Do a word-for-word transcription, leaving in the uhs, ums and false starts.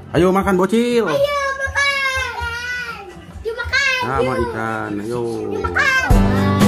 Ayo makan bocil. Ayo makan. Yuk makan. Sama ikan. Ayo. Yuk makan.